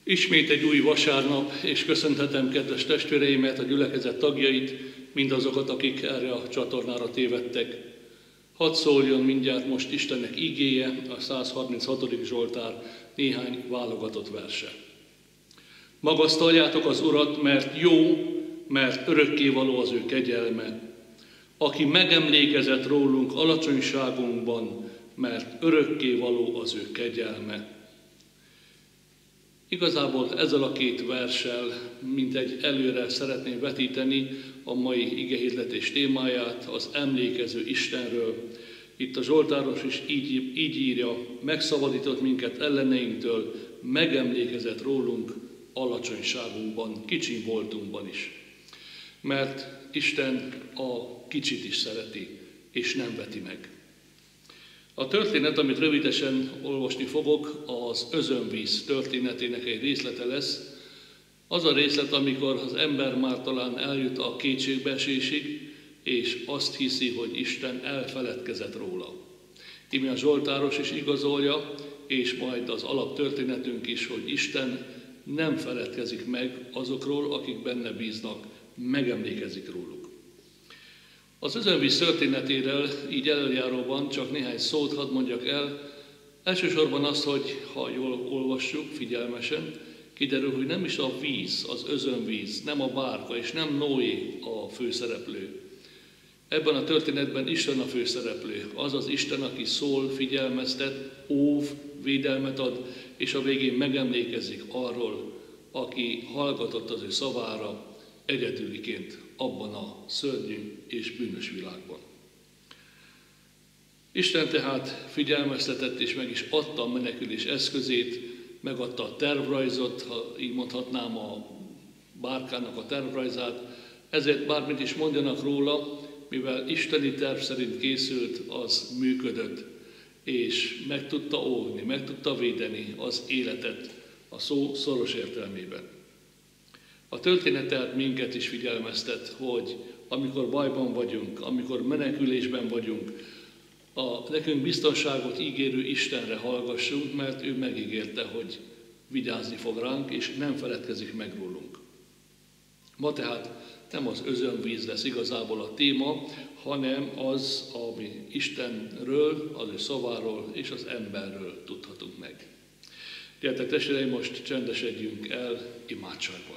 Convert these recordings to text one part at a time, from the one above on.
Ismét egy új vasárnap, és köszönhetem kedves testvéreimet, a gyülekezet tagjait, mindazokat, akik erre a csatornára tévedtek. Hadd szóljon mindjárt most Istennek igéje, a 136. Zsoltár néhány válogatott verse. Magasztaljátok az Urat, mert jó, mert örökkévaló az ő kegyelme. Aki megemlékezett rólunk alacsonyságunkban, mert örökkévaló az ő kegyelme. Igazából ezzel a két verssel mintegy előre szeretném vetíteni a mai igehirdetés témáját, az emlékező Istenről. Itt a Zsoltáros is így írja, megszabadított minket elleneinktől, megemlékezett rólunk alacsonyságunkban, kicsi voltunkban is. Mert Isten a kicsit is szereti, és nem veti meg. A történet, amit rövidesen olvasni fogok, az özönvíz történetének egy részlete lesz. Az a részlet, amikor az ember már talán eljut a kétségbeesésig, és azt hiszi, hogy Isten elfeledkezett róla. Íme a Zsoltáros is igazolja, és majd az alaptörténetünk is, hogy Isten nem feledkezik meg azokról, akik benne bíznak, megemlékezik róluk. Az özönvíz történetéről így elöljáróban csak néhány szót hadd mondjak el. Elsősorban azt, hogy ha jól olvassuk figyelmesen, kiderül, hogy nem is a víz, az özönvíz, nem a bárka és nem Noé a főszereplő. Ebben a történetben Isten a főszereplő, az az Isten, aki szól, figyelmeztet, óv, védelmet ad, és a végén megemlékezik arról, aki hallgatott az ő szavára egyedüliként abban a szörnyű és bűnös világban. Isten tehát figyelmeztetett és meg is adta a menekülés eszközét, megadta a tervrajzot, ha így mondhatnám, a bárkának a tervrajzát, ezért bármit is mondjanak róla, mivel isteni terv szerint készült, az működött, és meg tudta óvni, meg tudta védeni az életet a szó szoros értelmében. A történet tehát minket is figyelmeztet, hogy amikor bajban vagyunk, amikor menekülésben vagyunk, a nekünk biztonságot ígérő Istenre hallgassunk, mert ő megígérte, hogy vigyázni fog ránk, és nem feledkezik meg rólunk. Ma tehát nem az özönvíz lesz igazából a téma, hanem az, ami Istenről, az ő szaváról és az emberről tudhatunk meg. Gyertek testvéreim, most csendesedjünk el imádságban.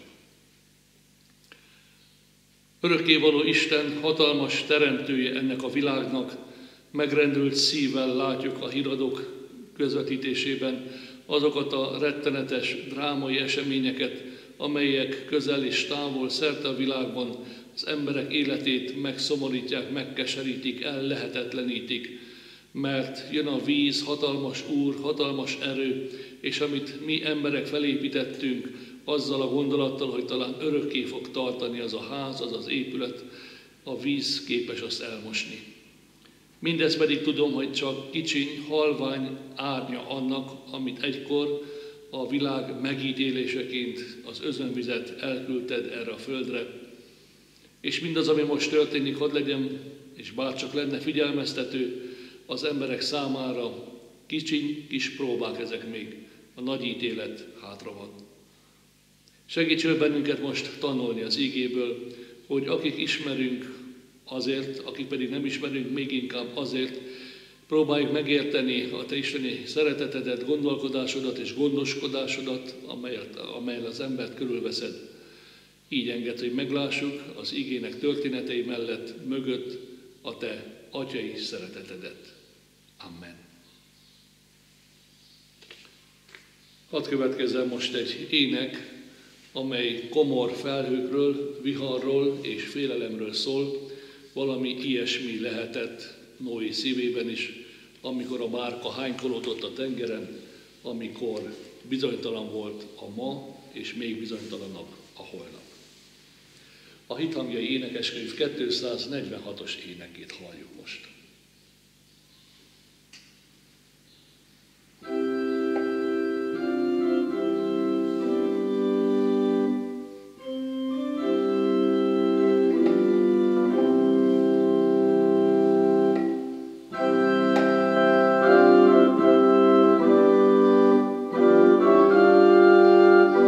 Örökkévaló Isten, hatalmas teremtője ennek a világnak, megrendült szívvel látjuk a híradók közvetítésében azokat a rettenetes drámai eseményeket, amelyek közel és távol szerte a világban az emberek életét megszomorítják, megkeserítik, ellehetetlenítik, mert jön a víz, hatalmas Úr, hatalmas erő, és amit mi emberek felépítettünk, azzal a gondolattal, hogy talán örökké fog tartani az a ház, az az épület, a víz képes azt elmosni. Mindez pedig tudom, hogy csak kicsiny, halvány árnya annak, amit egykor a világ megítéléseként az özönvizet elküldted erre a földre. És mindaz, ami most történik, hadd legyen, és bárcsak lenne figyelmeztető az emberek számára, kicsiny, kis próbák ezek még, a nagy ítélet hátra van. Segítsél bennünket most tanulni az ígéből, hogy akik ismerünk azért, akik pedig nem ismerünk, még inkább azért, próbáljuk megérteni a te isteni szeretetedet, gondolkodásodat és gondoskodásodat, amelyel az embert körülveszed. Így enged, hogy meglássuk az igének történetei mellett mögött a te atyai szeretetedet. Amen. Hadd következzen most egy ének, amely komor felhőkről, viharról és félelemről szól. Valami ilyesmi lehetett Noé szívében is, amikor a bárka hánykolódott a tengeren, amikor bizonytalan volt a ma, és még bizonytalanabb a holnap. A Hithangjai Énekeskönyv 246-os énekét halljuk most. Thank you.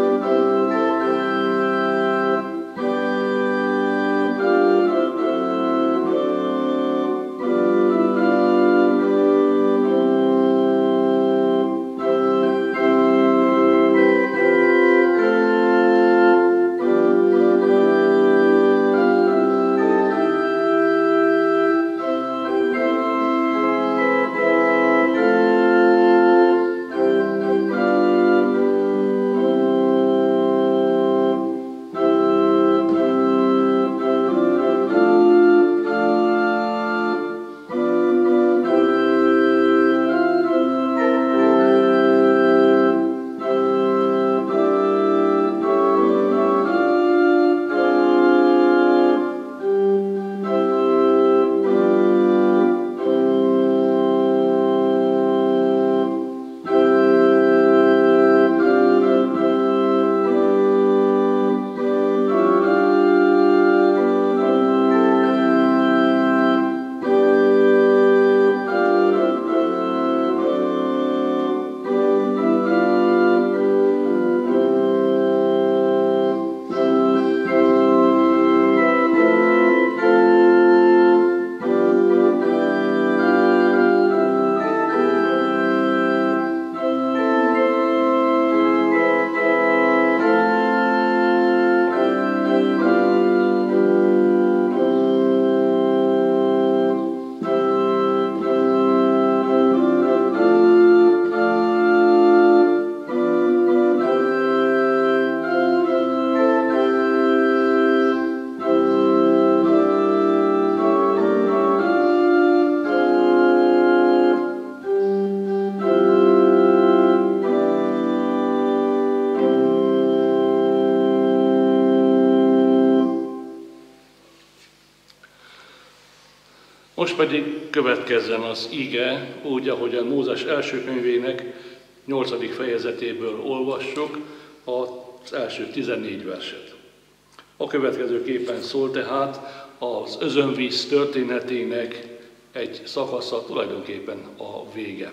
Most pedig következzen az ige, úgy, ahogy a Mózes első könyvének 8. fejezetéből olvassuk az első 14 verset. A következőképpen szól tehát az özönvíz történetének egy szakasza, tulajdonképpen a vége.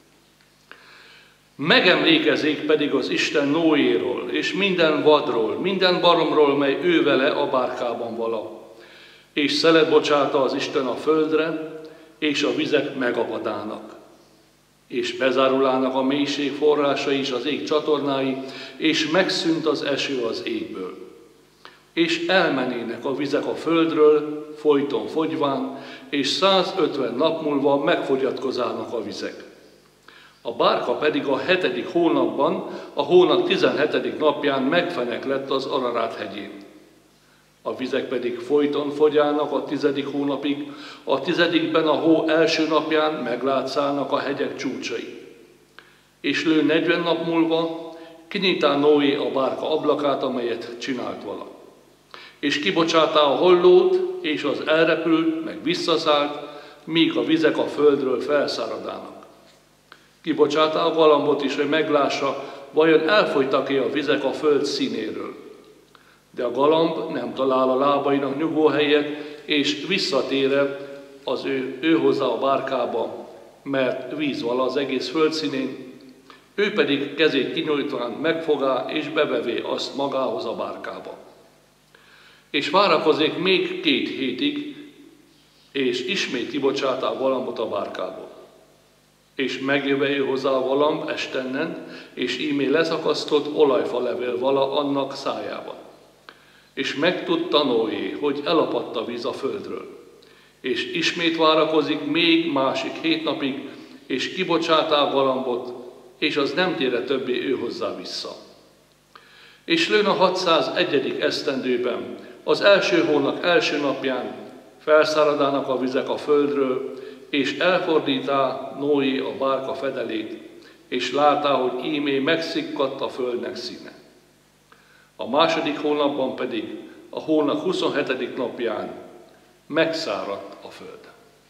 Megemlékezik pedig az Isten Noéról, és minden vadról, minden baromról, mely ő vele a bárkában vala. És szelet bocsáta az Isten a földre, és a vizek megapadának. És bezárulának a mélység forrásai és az ég csatornái, és megszűnt az eső az égből. És elmenének a vizek a földről, folyton fogyván, és 150 nap múlva megfogyatkozának a vizek. A bárka pedig a 7. hónapban, a hónap 17. napján megfenek lett az Ararát hegyén. A vizek pedig folyton fogyának a 10. hónapig, a 10-ben a hó első napján meglátszának a hegyek csúcsai. És lő 40 nap múlva kinyitá Noé a bárka ablakát, amelyet csinált vala. És kibocsátá a hollót, és az elrepült, meg visszaszállt, míg a vizek a földről felszáradának. Kibocsátá a galambot is, hogy meglássa, vajon elfogytak-e a vizek a föld színéről. De a galamb nem talál a lábainak nyugvóhelyet, és visszatére az ő hozzá a bárkába, mert víz vala az egész földszínén, ő pedig kezét kinyújtván megfogá, és bevevé azt magához a bárkába. És várakozik még 2 hétig, és ismét kibocsátá a galambot a bárkából. És megjöve ő hozzá a galamb estennen, és ímé leszakasztott olajfalevél vala annak szájába. És megtudta Noé, hogy elapadt a víz a földről. És ismét várakozik még másik 7 napig, és kibocsátá a galambot, és az nem tére többé ő hozzá vissza. És lőn a 601. esztendőben, az első hónap első napján felszáradának a vizek a földről, és elfordítá Noé a bárka fedelét, és látá, hogy ímé megszikkadt a földnek színe. A második hónapban pedig, a hónap 27. napján megszáradt a föld.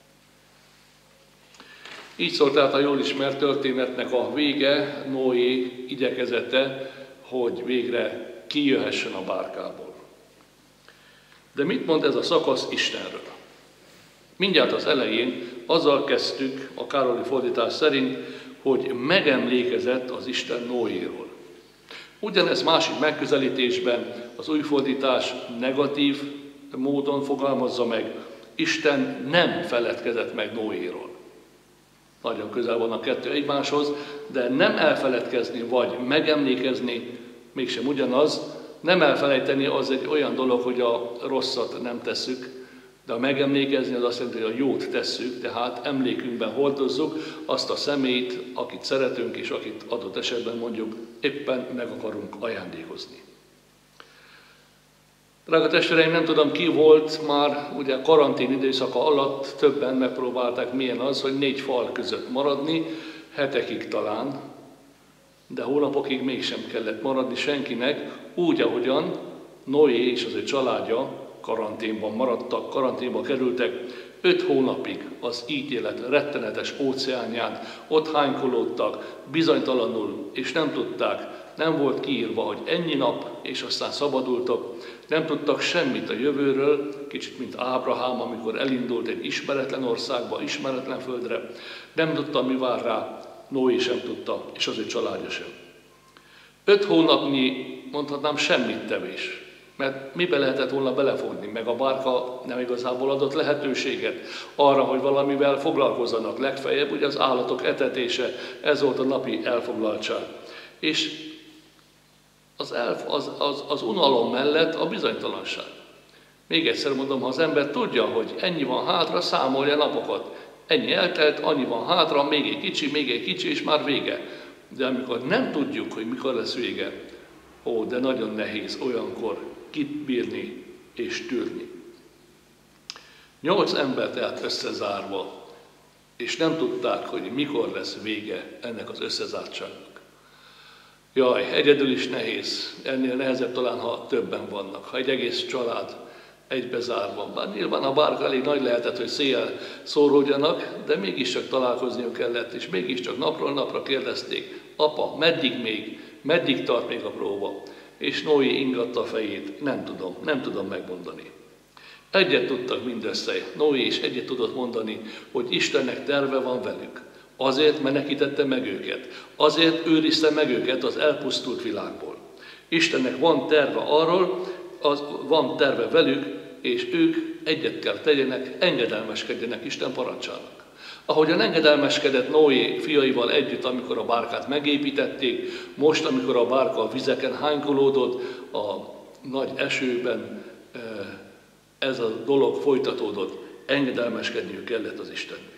Így szólt tehát a jól ismert történetnek a vége, Noé igyekezete, hogy végre kijöhessen a bárkából. De mit mond ez a szakasz Istenről? Mindjárt az elején azzal kezdtük, a Károli fordítás szerint, hogy megemlékezett az Isten Noéról. Ugyanez másik megközelítésben az új fordítás negatív módon fogalmazza meg, Isten nem feledkezett meg Noéról. Nagyon közel van a kettő egymáshoz, de nem elfeledkezni vagy megemlékezni mégsem ugyanaz. Nem elfelejteni az egy olyan dolog, hogy a rosszat nem tesszük, de a megemlékezni az azt jelenti, hogy a jót tesszük, tehát emlékünkben hordozzuk azt a személyt, akit szeretünk, és akit adott esetben mondjuk éppen meg akarunk ajándékozni. Drága testvéreim, nem tudom ki volt már, ugye karantén időszaka alatt többen megpróbálták milyen az, hogy 4 fal között maradni, hetekig talán, de hónapokig mégsem kellett maradni senkinek, úgy, ahogyan Noé és az ő családja karanténban maradtak, karanténba kerültek, 5 hónapig az ítélet rettenetes óceánján, ott hánykolódtak, bizonytalanul, és nem tudták, nem volt kiírva, hogy ennyi nap, és aztán szabadultak, nem tudtak semmit a jövőről, kicsit mint Ábrahám, amikor elindult egy ismeretlen országba, ismeretlen földre, nem tudta, mi vár rá, Noé sem tudta, és az ő családja sem. 5 hónapnyi, mondhatnám, semmit tevés. Mert mibe lehetett volna belefogni, meg a bárka nem igazából adott lehetőséget arra, hogy valamivel foglalkozzanak legfeljebb, ugye az állatok etetése, ez volt a napi elfoglaltság. És az unalom mellett a bizonytalanság. Még egyszer mondom, ha az ember tudja, hogy ennyi van hátra, számolja napokat. Ennyi eltelt, annyi van hátra, még egy kicsi, és már vége. De amikor nem tudjuk, hogy mikor lesz vége, de nagyon nehéz olyankor kibírni és tűrni. 8 ember tehát összezárva, és nem tudták, hogy mikor lesz vége ennek az összezártságnak. Jaj, egyedül is nehéz, ennél nehezebb talán, ha többen vannak, ha egy egész család egybezárva. Bár nyilván a bárka elég nagy lehetett, hogy széjjel szóródjanak, de mégiscsak találkozniuk kellett, és mégiscsak napról napra kérdezték: apa, meddig tart még a próba? És Noé ingatta a fejét: nem tudom megmondani. Egyet tudtak mindössze, Noé is egyet tudott mondani, hogy Istennek terve van velük. Azért menekítette meg őket, azért őrizte meg őket az elpusztult világból. Istennek van terve arról, van terve velük, és ők egyet kell tegyenek, engedelmeskedjenek Isten parancsának. Ahogyan engedelmeskedett Noé fiaival együtt, amikor a bárkát megépítették, most, amikor a bárka a vizeken hánykolódott, a nagy esőben ez a dolog folytatódott, engedelmeskedniük kellett az Istennek.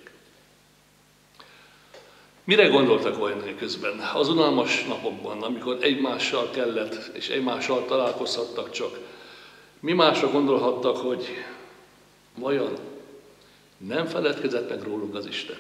Mire gondoltak olyan közben? Az unalmas napokban, amikor egymással kellett, és egymással találkozhattak csak, mi másra gondolhattak, hogy vajon nem feledkezett meg rólunk az Isten?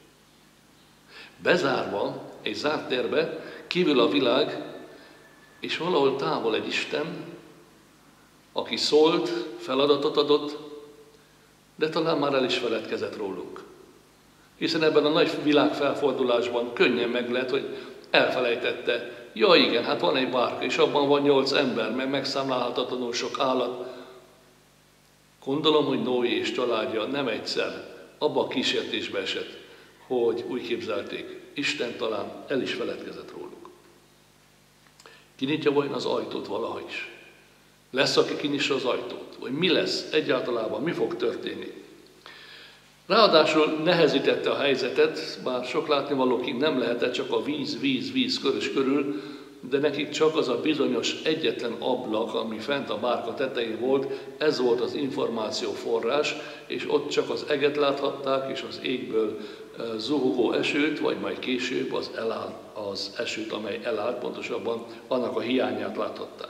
Bezárva, egy zárt térbe, kívül a világ, és valahol távol egy Isten, aki szólt, feladatot adott, de talán már el is feledkezett rólunk. Hiszen ebben a nagy világfelfordulásban könnyen meg lehet, hogy elfelejtette. Ja igen, hát van egy bárka, és abban van 8 ember, meg megszámlálhatatlanul sok állat. Gondolom, hogy Noé és családja nem egyszer abba a kísértésbe esett, hogy úgy képzelték, Isten talán el is feledkezett róluk. Kinyitja vajon az ajtót valaha is? Lesz, aki kinyissa az ajtót? Vagy mi lesz egyáltalában, mi fog történni? Ráadásul nehezítette a helyzetet, bár sok látnivalókig nem lehetett, csak a víz körös körül, de nekik csak az a bizonyos egyetlen ablak, ami fent a bárka tetején volt, ez volt az információ forrás, és ott csak az eget láthatták, és az égből zuhogó esőt, vagy majd később az esőt, amely elállt, pontosabban annak a hiányát láthatták.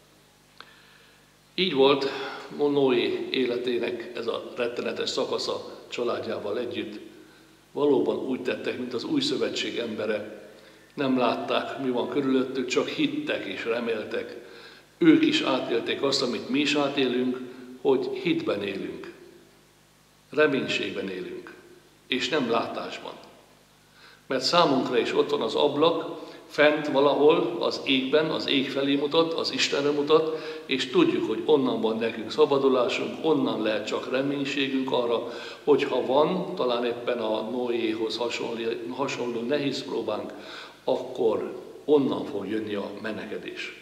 Így volt Noé életének ez a rettenetes szakasza családjával együtt. Valóban úgy tettek, mint az új szövetség embere. Nem látták, mi van körülöttük, csak hittek és reméltek. Ők is átélték azt, amit mi is átélünk, hogy hitben élünk, reménységben élünk, és nem látásban. Mert számunkra is ott van az ablak, fent valahol az égben, az ég felé mutat, az Istenre mutat, és tudjuk, hogy onnan van nekünk szabadulásunk, onnan lehet csak reménységünk arra, hogy ha van, talán éppen a Noéhoz hasonló nehéz próbánk, akkor onnan fog jönni a menekedés.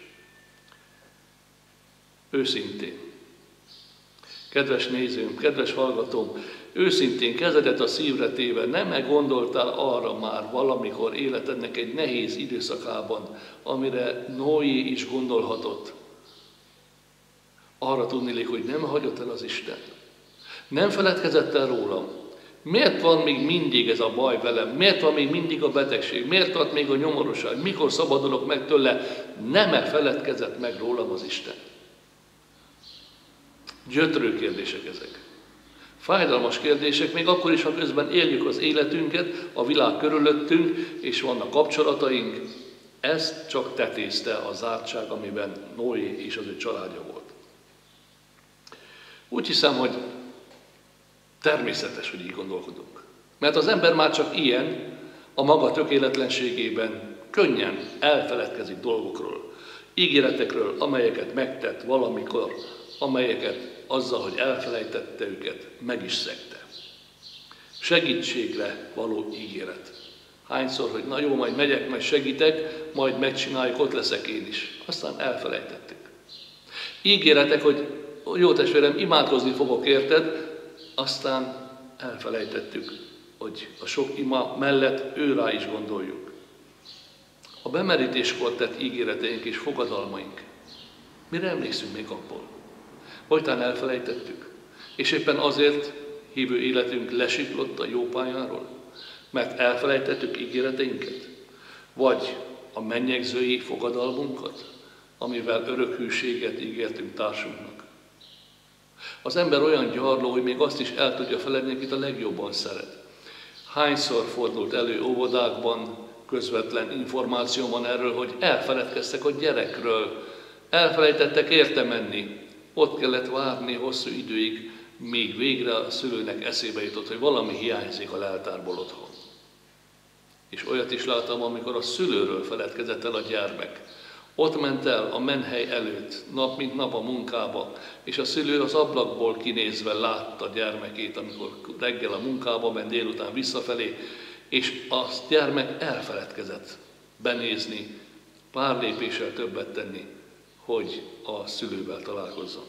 Őszintén. Kedves nézőm, kedves hallgatóm, őszintén kezedet a szívre téve, nem gondoltál arra már valamikor életednek egy nehéz időszakában, amire Noé is gondolhatott? Arra tudniillik, hogy nem hagyott el az Isten. Nem feledkezett el rólam. Miért van még mindig ez a baj velem? Miért van még mindig a betegség? Miért tart még a nyomorúság? Mikor szabadulok meg tőle? Nem-e feledkezett meg rólam az Isten? Gyötrő kérdések ezek. Fájdalmas kérdések, még akkor is, ha közben éljük az életünket, a világ körülöttünk, és vannak kapcsolataink. Ezt csak tetézte a zártság, amiben Noé és az ő családja volt. Úgy hiszem, hogy természetes, hogy így gondolkodunk. Mert az ember már csak ilyen, a maga tökéletlenségében könnyen elfeledkezik dolgokról, ígéretekről, amelyeket megtett valamikor, amelyeket azzal, hogy elfelejtette őket, meg is szegte. Segítségre való ígéret. Hányszor, hogy na jó, majd megyek, majd segítek, majd megcsináljuk, ott leszek én is. Aztán elfelejtettük. Ígéretek, hogy jó testvérem, imádkozni fogok érted, aztán elfelejtettük, hogy a sok ima mellett őrá is gondoljuk. A bemerítéskor tett ígéreteink és fogadalmaink. Mire emlékszünk még abból? Hogyan elfelejtettük? És éppen azért hívő életünk lesiklott a jó pályáról? Mert elfelejtettük ígéreteinket? Vagy a mennyegzői fogadalmunkat, amivel örök hűséget ígértünk társunknak? Az ember olyan gyarló, hogy még azt is el tudja feledni, akit a legjobban szeret. Hányszor fordult elő óvodákban, közvetlen információ van erről, hogy elfeledkeztek a gyerekről, elfelejtettek érte menni, ott kellett várni hosszú időig, míg végre a szülőnek eszébe jutott, hogy valami hiányzik a leltárból otthon. És olyat is láttam, amikor a szülőről feledkezett el a gyermek. Ott ment el a menhely előtt, nap mint nap a munkába, és a szülő az ablakból kinézve látta a gyermekét, amikor reggel a munkába ment, délután visszafelé, és a gyermek elfeledkezett benézni, pár lépéssel többet tenni, hogy a szülővel találkozzon.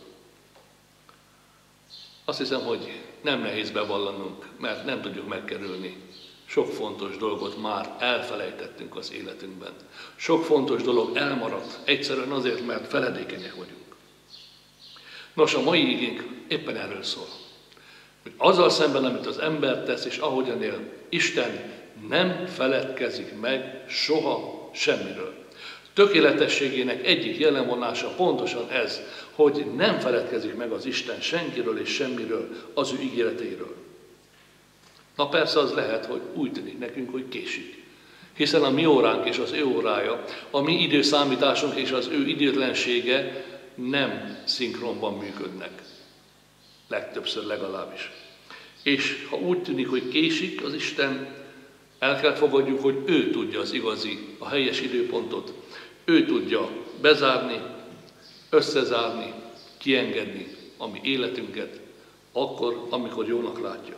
Azt hiszem, hogy nem nehéz bevallanunk, mert nem tudjuk megkerülni. Sok fontos dolgot már elfelejtettünk az életünkben. Sok fontos dolog elmaradt, egyszerűen azért, mert feledékenyek vagyunk. Nos, a mai igénk éppen erről szól. Hogy azzal szemben, amit az ember tesz, és ahogyan él, Isten nem feledkezik meg soha semmiről. Tökéletességének egyik jellemvonása pontosan ez, hogy nem feledkezik meg az Isten senkiről és semmiről, az ő ígéreteiről. Na persze az lehet, hogy úgy tűnik nekünk, hogy késik. Hiszen a mi óránk és az ő órája, a mi időszámításunk és az ő időtlensége nem szinkronban működnek. Legtöbbször legalábbis. És ha úgy tűnik, hogy késik az Isten, el kell fogadjuk, hogy ő tudja az igazi, a helyes időpontot. Ő tudja bezárni, összezárni, kiengedni a mi életünket, akkor, amikor jónak látja.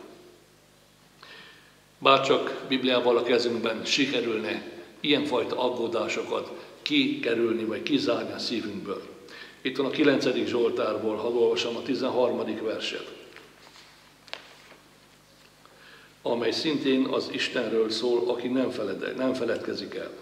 Bárcsak Bibliával a kezünkben sikerülne ilyenfajta aggódásokat kikerülni, vagy kizárni a szívünkből. Itt van a 9. Zsoltárból, ha olvasom a 13. verset, amely szintén az Istenről szól, aki nem feledkezik el.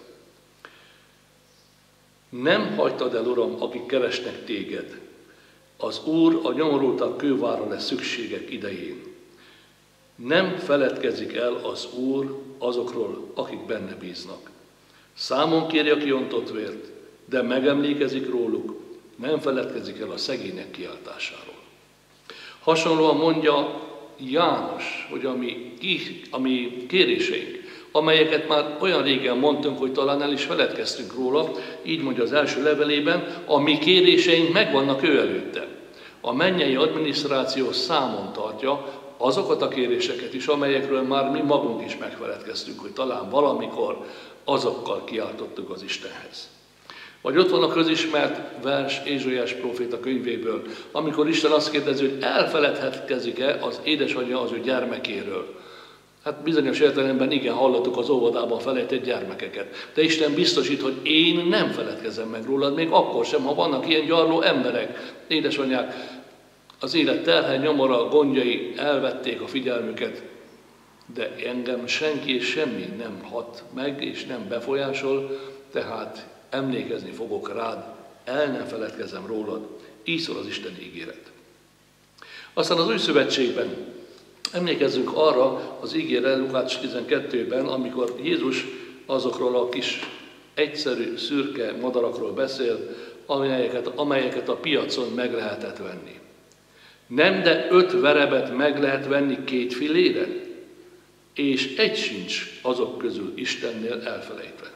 Nem hagytad el, Uram, akik keresnek téged. Az Úr a nyomorultak kővára lesz szükségek idején. Nem feledkezik el az Úr azokról, akik benne bíznak. Számon kéri a kiontott vért, de megemlékezik róluk, nem feledkezik el a szegények kiáltásáról. Hasonlóan mondja János, hogy a mi kéréseink, amelyeket már olyan régen mondtunk, hogy talán el is feledkeztünk róla, így mondja az első levelében, a mi kéréseink megvannak ő előtte. A mennyei adminisztráció számon tartja azokat a kéréseket is, amelyekről már mi magunk is megfeledkeztünk, hogy talán valamikor azokkal kiáltottuk az Istenhez. Vagy ott van a közismert vers Ézsaiás próféta könyvéből, amikor Isten azt kérdezi, hogy elfeledhetkezik-e az édesanyja az ő gyermekéről. Hát bizonyos értelemben igen, hallottuk az óvodában felejtett gyermekeket. De Isten biztosít, hogy én nem feledkezem meg rólad, még akkor sem, ha vannak ilyen gyarló emberek, édesanyák, az élet terhe, nyomora, gondjai elvették a figyelmüket, de engem senki és semmi nem hat meg, és nem befolyásol, tehát emlékezni fogok rád, el nem feledkezem rólad. Így szól az Isten ígéret. Aztán az Új Szövetségben emlékezzünk arra az ígére Lukács 12-ben, amikor Jézus azokról a kis egyszerű, szürke madarakról beszél, amelyeket a piacon meg lehetett venni. Nem, de 5 verebet meg lehet venni 2 fillére, és egy sincs azok közül Istennél elfelejtve.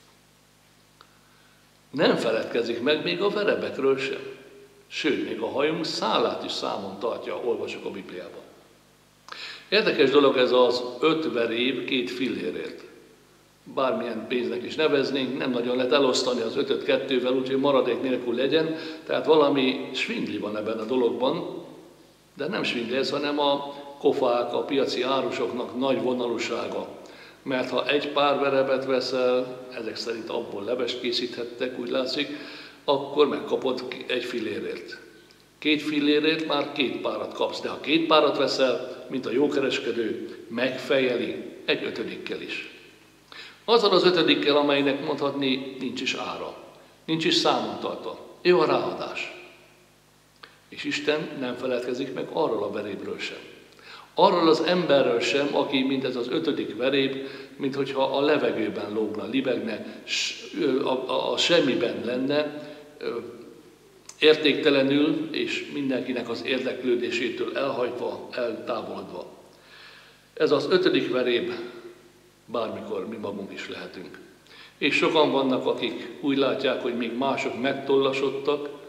Nem feledkezik meg még a verebekről sem. Sőt, még a hajunk szálát is számon tartja, olvasok a Bibliában. Érdekes dolog ez az 5 veréb 2 fillérért. Bármilyen pénznek is neveznénk, nem nagyon lehet elosztani az 5-öt 2-vel, úgyhogy maradék nélkül legyen. Tehát valami svindli van ebben a dologban, de nem svindli ez, hanem a kofák, a piaci árusoknak nagy vonalúsága. Mert ha egy pár verebet veszel, ezek szerint abból levest készíthettek, úgy látszik, akkor megkapod 1 fillérért. 2 fillérért már 2 párat kapsz, de ha 2 párat veszel, mint a jókereskedő, megfejeli egy 5-ödikkel is. Azzal az 5-ödikkel, amelynek mondhatni nincs is ára, nincs is számon tartva. Jó a ráadás. És Isten nem feledkezik meg arról a verébről sem. Arról az emberről sem, aki, mint ez az 5. veréb, mint hogyha a levegőben lógna, libegne, a semmiben lenne, értéktelenül és mindenkinek az érdeklődésétől elhajtva, eltávolodva. Ez az 5. veréb, bármikor mi magunk is lehetünk. És sokan vannak, akik úgy látják, hogy még mások megtollasodtak,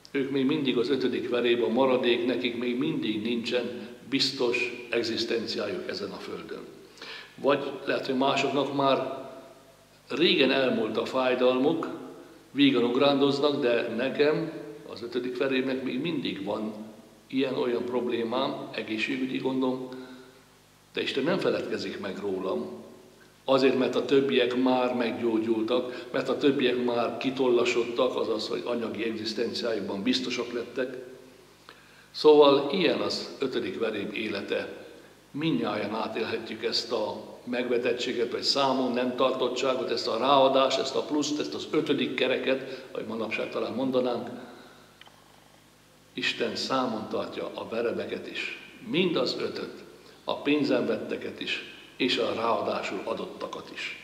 Ők még mindig az 5. verében maradék, nekik még mindig nincsen biztos egzisztenciájuk ezen a földön. Vagy lehet, hogy másoknak már régen elmúlt a fájdalmuk, vígan ugrándoznak, de nekem az 5. verében még mindig van ilyen-olyan problémám, egészségügyi gondom, de Isten nem feledkezik meg rólam, azért, mert a többiek már meggyógyultak, mert a többiek már kitollasodtak, azaz, hogy anyagi egzisztenciájukban biztosak lettek. Szóval ilyen az 5. veréb élete. Mindnyájan átélhetjük ezt a megvetettséget, vagy számon nem tartottságot, ezt a ráadást, ezt a pluszt, ezt az 5. kereket, ahogy manapság talán mondanánk. Isten számon tartja a verebeket is, mind az 5-öt, a pénzen vetteket is, és a ráadásul adottakat is.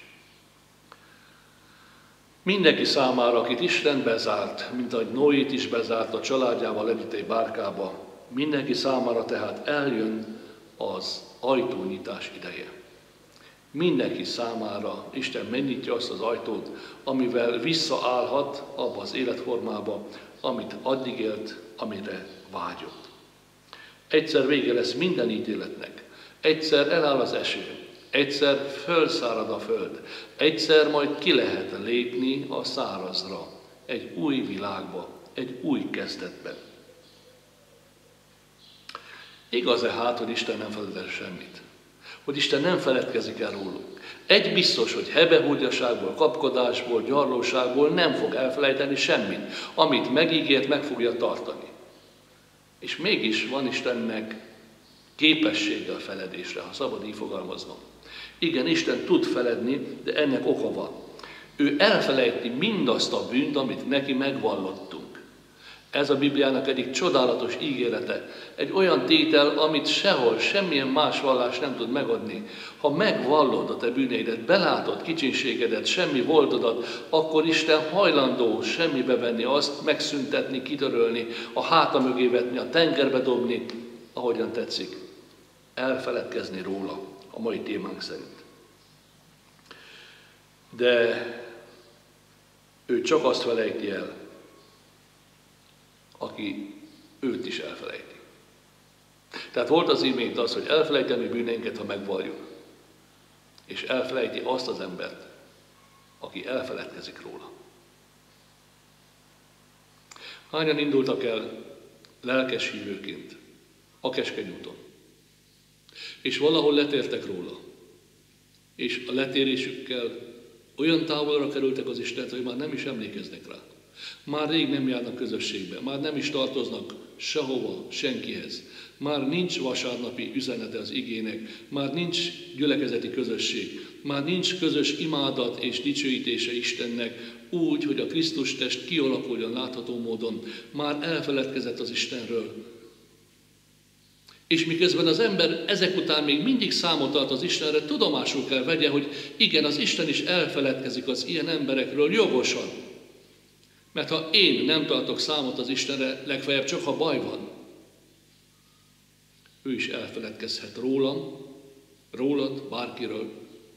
Mindenki számára, akit Isten bezárt, mint ahogy Noét is bezárt a családjával együtt egy bárkába, mindenki számára tehát eljön az ajtónyitás ideje. Mindenki számára Isten megnyitja azt az ajtót, amivel visszaállhat abba az életformába, amit addig élt, amire vágyott. Egyszer vége lesz minden ítéletnek, egyszer eláll az eső, egyszer fölszárad a föld, egyszer majd ki lehet lépni a szárazra, egy új világba, egy új kezdetbe. Igaz-e hát, hogy Isten nem feled semmit? Hogy Isten nem feledkezik el rólunk? Egy biztos, hogy hebehúgyaságból, kapkodásból, gyarlóságból nem fog elfelejteni semmit, amit megígért, meg fogja tartani. És mégis van Istennek képessége a feledésre, ha szabad így fogalmaznom. Igen, Isten tud feledni, de ennek oka van. Ő elfelejti mindazt a bűnt, amit neki megvallottunk. Ez a Bibliának egyik csodálatos ígérete. Egy olyan tétel, amit sehol, semmilyen más vallás nem tud megadni. Ha megvallod a te bűneidet, belátod kicsinségedet, semmi voltodat, akkor Isten hajlandó semmibe venni azt, megszüntetni, kitörölni, a háta mögé vetni, a tengerbe dobni, ahogyan tetszik. Elfeledkezni róla, a mai témánk szerint. De ő csak azt felejti el, aki őt is elfelejti. Tehát volt az imént az, hogy elfelejteni bűneinket, ha megvalljuk. És elfelejti azt az embert, aki elfeledkezik róla. Hányan indultak el lelkes hívőként a keskeny úton, és valahol letértek róla, és a letérésükkel olyan távolra kerültek az Istent, hogy már nem is emlékeznek rá. Már rég nem járnak közösségbe, már nem is tartoznak sehova, senkihez. Már nincs vasárnapi üzenete az igének, már nincs gyülekezeti közösség, már nincs közös imádat és dicsőítése Istennek úgy, hogy a Krisztus test kialakuljon látható módon. Már elfeledkezett az Istenről. És miközben az ember ezek után még mindig számot tart az Istenre, tudomásul kell vegye, hogy igen, az Isten is elfeledkezik az ilyen emberekről jogosan. Mert ha én nem tartok számot az Istenre, legfeljebb csak ha baj van, ő is elfeledkezhet rólam, rólad, bárkiről,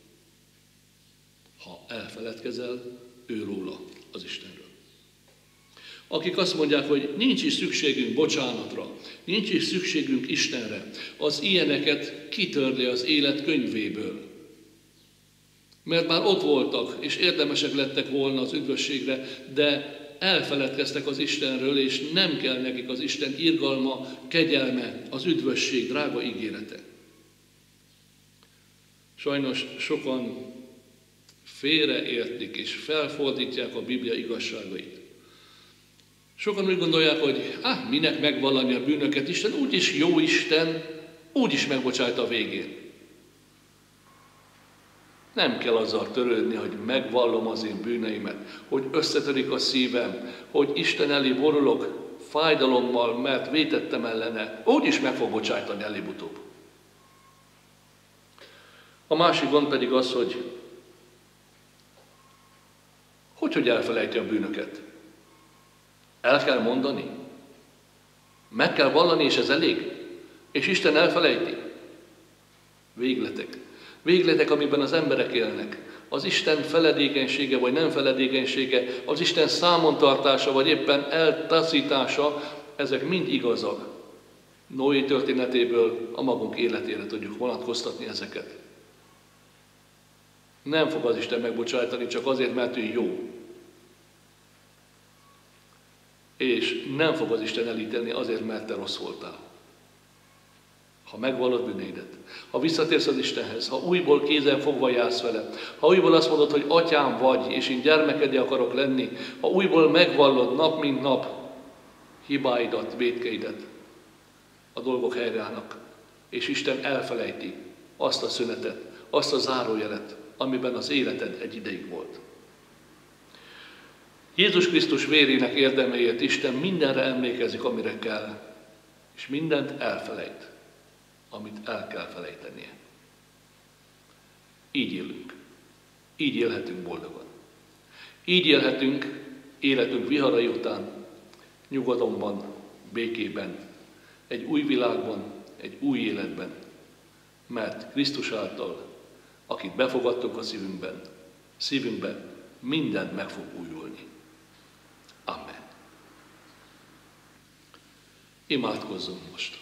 ha elfeledkezel ő róla, az Istenről. Akik azt mondják, hogy nincs is szükségünk bocsánatra, nincs is szükségünk Istenre, az ilyeneket kitörli az élet könyvéből. Mert már ott voltak, és érdemesek lettek volna az üdvösségre, de elfeledkeztek az Istenről, és nem kell nekik az Isten irgalma, kegyelme, az üdvösség drága ígérete. Sajnos sokan félreértik és felfordítják a Biblia igazságait. Sokan úgy gondolják, hogy minek megvallani a bűnöket, Isten úgyis jó Isten, úgyis megbocsájt a végén. Nem kell azzal törődni, hogy megvallom az én bűneimet, hogy összetörik a szívem, hogy Isten elé borulok fájdalommal, mert vétettem ellene, úgyis meg fog bocsájtani előbb-utóbb. A másik gond pedig az, hogy elfelejti a bűnöket. El kell mondani? Meg kell vallani, és ez elég? És Isten elfelejti? Végletek. Végletek, amiben az emberek élnek. Az Isten feledékenysége vagy nem feledékenysége, az Isten számontartása vagy éppen eltaszítása, ezek mind igazak. Noé történetéből a magunk életére tudjuk vonatkoztatni ezeket. Nem fog az Isten megbocsájtani csak azért, mert ő jó. És nem fog az Isten elítélni azért, mert te rossz voltál. Ha megvallod bűneidet, ha visszatérsz az Istenhez, ha újból kézen fogva jársz vele, ha újból azt mondod, hogy atyám vagy, és én gyermekedé akarok lenni, ha újból megvallod nap mint nap hibáidat, vétkeidet, a dolgok helyreállnak, és Isten elfelejti azt a szünetet, azt a zárójelet, amiben az életed egy ideig volt. Jézus Krisztus vérének érdemeiért Isten mindenre emlékezik, amire kell, és mindent elfelejt, amit el kell felejtenie. Így élünk. Így élhetünk boldogan. Így élhetünk életünk viharai után, nyugalomban, békében, egy új világban, egy új életben, mert Krisztus által, akit befogadtunk a szívünkben mindent meg fog újulni. Amen. Imádkozzunk most.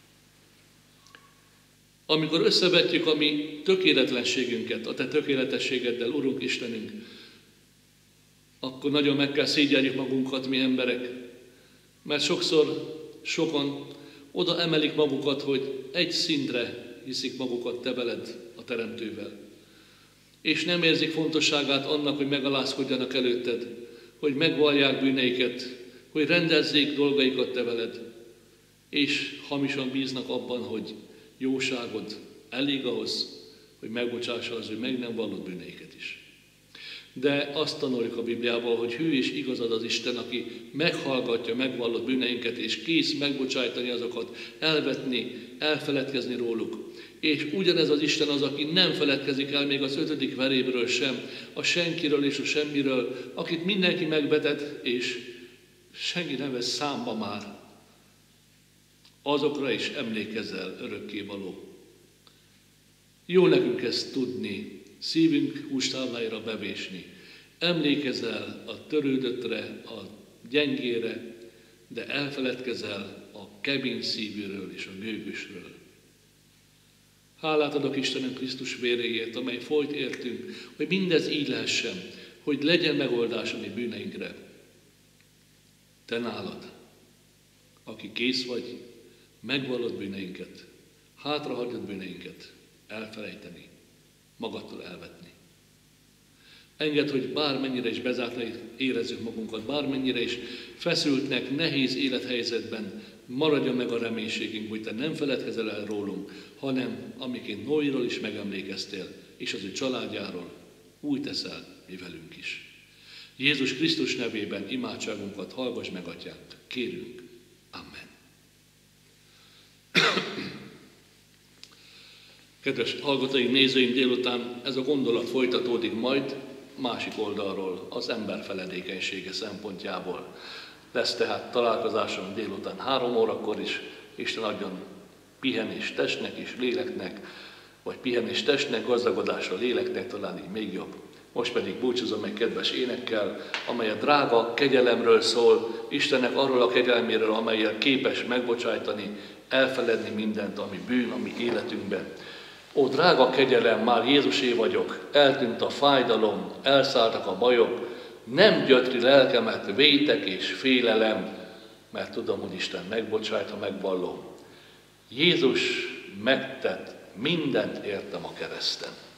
Amikor összevetjük a mi tökéletlenségünket, a te tökéletességeddel, Urunk Istenünk, akkor nagyon meg kell szégyeljük magunkat, mi emberek, mert sokszor sokan oda emelik magukat, hogy egy szintre hiszik magukat te veled, a Teremtővel. És nem érzik fontosságát annak, hogy megalázkodjanak előtted, hogy megvallják bűneiket, hogy rendezzék dolgaikat te veled, és hamisan bíznak abban, hogy jóságod elég ahhoz, hogy megbocsássa az ő meg nem vallott bűneiket is. De azt tanuljuk a Bibliában, hogy hű és igazad az Isten, aki meghallgatja megvallott bűneinket, és kész megbocsájtani azokat, elvetni, elfeledkezni róluk. És ugyanez az Isten az, aki nem feledkezik el még az 5. verébről sem, a senkiről és a semmiről, akit mindenki megvetett, és senki nem vesz számba már. Azokra is emlékezel, örökkévaló. Jó nekünk ezt tudni, szívünk hústávláira bevésni. Emlékezel a törődöttre, a gyengére, de elfeledkezel a kemény szívűről és a gőgösről. Hálát adok Istenem Krisztus véréért, amely folyt értünk, hogy mindez így lehessen, hogy legyen megoldás a mi bűneinkre. Te nálad, aki kész vagy, megvallod bűneinket, hátrahagyod bűneinket, elfelejteni, magadtól elvetni. Engedd, hogy bármennyire is bezártnak érezzük magunkat, bármennyire is feszültnek, nehéz élethelyzetben, maradjon meg a reménységünk, hogy te nem feledkezel el rólunk, hanem amikén Noéról is megemlékeztél, és az ő családjáról, úgy teszel mi velünk is. Jézus Krisztus nevében imádságunkat hallgass meg, Atyánk, kérünk. Amen. Kedves hallgatóink, nézőink, délután ez a gondolat folytatódik majd másik oldalról, az ember feledékenysége szempontjából. Lesz tehát találkozásunk délután 3 órakor is, Isten adjon pihenés testnek és léleknek, vagy pihenés testnek, gazdagodásra léleknek, talán így még jobb. Most pedig búcsúzom egy kedves énekkel, amely a drága kegyelemről szól, Istennek arról a kegyelméről, amellyel képes megbocsájtani, elfeledni mindent, ami bűn a mi életünkben. Ó, drága kegyelem, már Jézusé vagyok, eltűnt a fájdalom, elszálltak a bajok, nem gyötri lelkemet vétek és félelem, mert tudom, hogy Isten megbocsájt, ha megvallom. Jézus megtett mindent értem a kereszten.